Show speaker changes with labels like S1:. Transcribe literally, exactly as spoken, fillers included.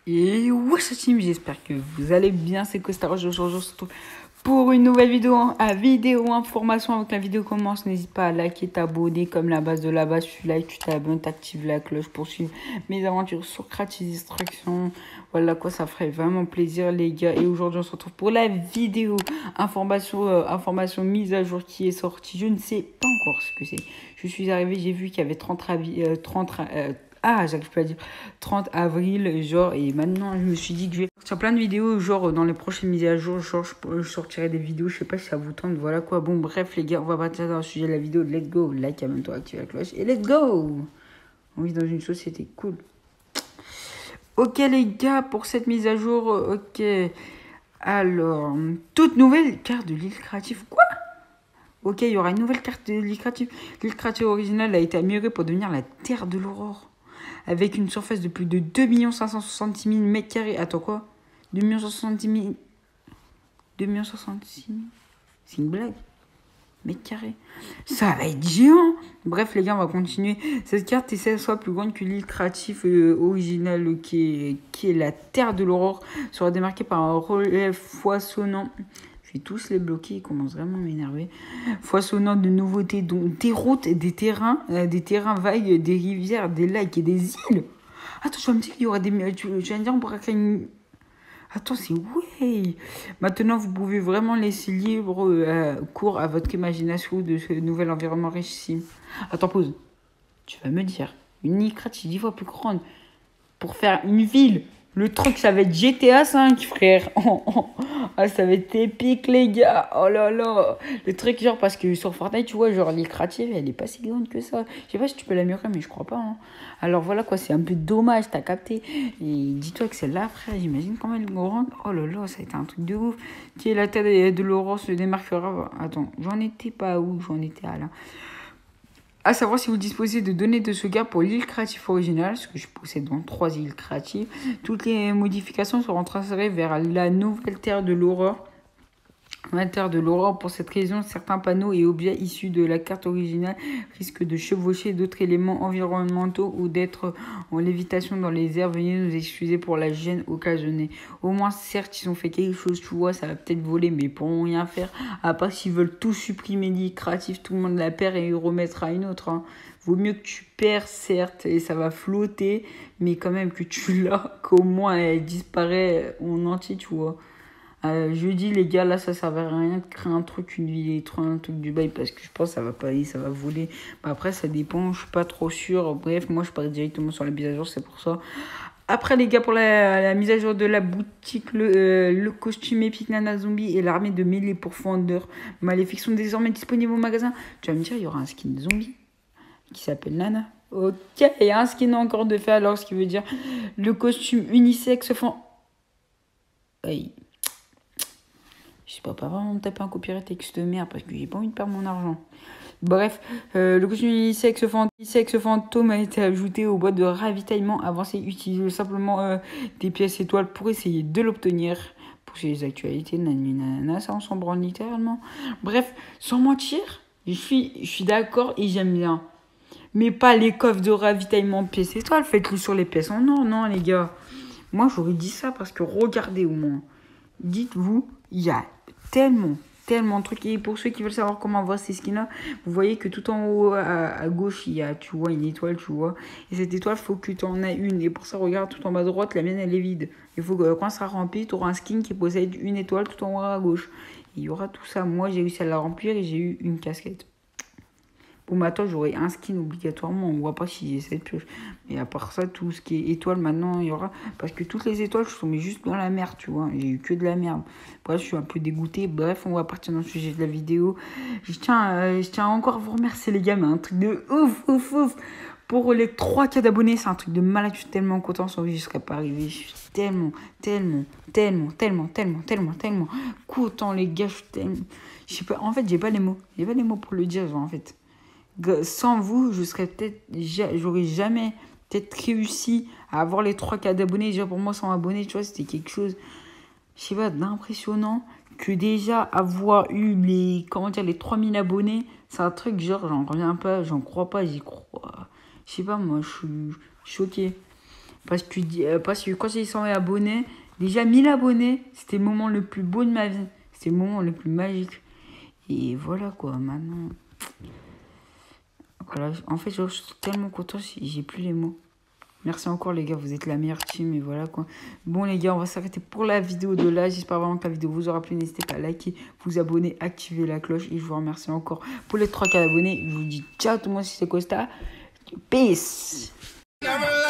S1: Et wesh team, j'espère que vous allez bien, c'est Costaro, je vous retrouve pour une nouvelle vidéo, à vidéo information. Avant que la vidéo commence, n'hésite pas à liker, t'abonner comme la base de la base, tu likes, tu t'abonnes, t'actives la cloche pour suivre mes aventures sur Creative Destruction. Voilà quoi, ça ferait vraiment plaisir les gars. Et aujourd'hui on se retrouve pour la vidéo information, euh, information mise à jour qui est sortie. Je ne sais pas encore ce que c'est. Je suis arrivé, j'ai vu qu'il y avait trente, euh, trente euh, ah, j'arrive pas à dire trente avril, genre, et maintenant je me suis dit que je vais sortir plein de vidéos, genre dans les prochaines mises à jour, genre je, je sortirai des vidéos, je sais pas si ça vous tente, voilà quoi. Bon, bref, les gars, on va partir dans le sujet de la vidéo. Let's go, like, abonne-toi, active la cloche, et let's go! On vit dans une société cool. Ok, les gars, pour cette mise à jour, ok. Alors, toute nouvelle carte de l'île créative, quoi? Ok, il y aura une nouvelle carte de l'île créative. L'île créative originale a été améliorée pour devenir la terre de l'aurore. Avec une surface de plus de deux millions cinq cent soixante-six mille mètres carrés. Attends quoi? deux millions soixante-dix mille. deux millions soixante-six mille. C'est une blague. Mètres carrés. Ça va être géant. Bref, les gars, on va continuer. Cette carte est cette fois plus grande que l'île créative euh, originale qui est, qui est la terre de l'aurore. Sera démarquée par un relief foisonnant. Je vais tous les bloquer, ils commencent vraiment à m'énerver. Foisonnant de nouveautés, dont des routes, des terrains, euh, des terrains vagues, des rivières, des lacs et des îles. Attends, je vais me dire qu'il y aura des... Tu, je viens de dire, on pourra créer une... Attends, c'est ouais. Maintenant, vous pouvez vraiment laisser libre euh, cours à votre imagination de ce nouvel environnement richissime. Attends, pause. Tu vas me dire, une île créative dix fois plus grande pour faire une ville. Le truc, ça va être G T A cinq, frère. Oh, oh. Ah, ça va être épique, les gars. Oh là là. Le truc, genre, parce que sur Fortnite, tu vois, genre, l'île créative, elle est pas si grande que ça. Je sais pas si tu peux l'améliorer, mais je crois pas. Hein. Alors voilà, quoi, c'est un peu dommage, t'as capté. Et dis-toi que c'est là, frère, j'imagine comment elle est grande. Oh là là, ça a été un truc de ouf. Qui est la tête de Laurent se démarquera. Attends, j'en étais pas où? J'en étais à là. À savoir si vous disposez de données de sauvegarde pour l'île créative originale, ce que je possède dans trois îles créatives. Toutes les modifications seront transférées vers la nouvelle terre de l'horreur. La terre de l'horreur, pour cette raison, certains panneaux et objets issus de la carte originale risquent de chevaucher d'autres éléments environnementaux ou d'être en lévitation dans les airs. Veuillez nous excuser pour la gêne occasionnée. Au moins, certes, ils ont fait quelque chose, tu vois, ça va peut-être voler, mais ils pourront rien faire. À part s'ils veulent tout supprimer l'île créative, tout le monde la perd et remettra une autre. Hein. Vaut mieux que tu perds, certes, et ça va flotter, mais quand même que tu l'as, qu'au moins elle disparaît en entier, tu vois. Euh, je dis les gars, là ça servait à rien de créer un truc, une ville, un truc du bail parce que je pense que ça va pas aller, ça va voler. Bah, après ça dépend, je suis pas trop sûr. Bref, moi je pars directement sur la mise à jour, c'est pour ça. Après les gars, pour la, la mise à jour de la boutique, le, euh, le costume épique Nana Zombie et l'armée de mêlée pour Founder Maléfique sont désormais disponibles au magasin. Tu vas me dire, il y aura un skin zombie qui s'appelle Nana. Ok, il y a un skin encore de fait alors, ce qui veut dire le costume unisexe fond. Hey. Je sais pas, pas vraiment me taper un copyright texte de merde parce que j'ai pas envie de perdre mon argent. Bref, euh, le costume unisexe fantôme, fantôme a été ajouté aux boîtes de ravitaillement avancé. Utilisez simplement euh, des pièces étoiles pour essayer de l'obtenir. Pour ces actualités, nanana, ça on s'en branle littéralement. Bref, sans mentir, je suis, je suis d'accord et j'aime bien. Mais pas les coffres de ravitaillement pièces étoiles, faites-le sur les pièces en or, non les gars. Moi j'aurais dit ça parce que regardez au moins. Dites-vous, il y a tellement, tellement de trucs. Et pour ceux qui veulent savoir comment avoir ces skins-là, vous voyez que tout en haut à, à gauche, il y a, tu vois, une étoile, tu vois. Et cette étoile, il faut que tu en aies une. Et pour ça, regarde, tout en bas à droite, la mienne, elle est vide. Il faut que quand ça sera rempli, tu auras un skin qui possède une étoile tout en haut à gauche. Et il y aura tout ça. Moi, j'ai réussi à la remplir et j'ai eu une casquette. Bon, mais attends, j'aurai un skin obligatoirement. On voit pas si j'ai cette pioche. Mais à part ça, tout ce qui est étoile, maintenant, il y aura. Parce que toutes les étoiles, je suis tombé juste dans la merde, tu vois. J'ai eu que de la merde. Bref, je suis un peu dégoûté. Bref, on va partir dans le sujet de la vidéo. Je tiens, euh, je tiens encore à vous remercier, les gars. Mais un truc de ouf, ouf, ouf. Pour les trois K d'abonnés, c'est un truc de malade. Je suis tellement content. Sans vie, je serais pas arrivé. Je suis tellement, tellement, tellement, tellement, tellement, tellement, tellement content, les gars. Je suis tellement. Je sais pas. En fait, j'ai pas les mots. J'ai pas les mots pour le dire, genre, en fait. Sans vous, je serais peut-être, j'aurais jamais peut-être réussi à avoir les trois K d'abonnés. Déjà pour moi, cent abonnés, tu vois, c'était quelque chose, je sais pas, d'impressionnant. Que déjà avoir eu les, comment dire, les trois mille abonnés, c'est un truc genre, j'en reviens pas, j'en crois pas, j'y crois. Je sais pas, moi, je suis choqué. Parce que, euh, parce que quand j'ai cent abonnés, déjà mille abonnés, c'était le moment le plus beau de ma vie. C'était le moment le plus magique. Et voilà quoi, maintenant. Voilà. En fait, genre, je suis tellement content, j'ai plus les mots. Merci encore les gars, vous êtes la meilleure team et voilà quoi. Bon les gars, on va s'arrêter pour la vidéo de là. J'espère vraiment que la vidéo vous aura plu. N'hésitez pas à liker, vous abonner, activer la cloche. Et je vous remercie encore pour les trois K d'abonnés. Je vous dis ciao tout le monde, c'est Costa. Peace.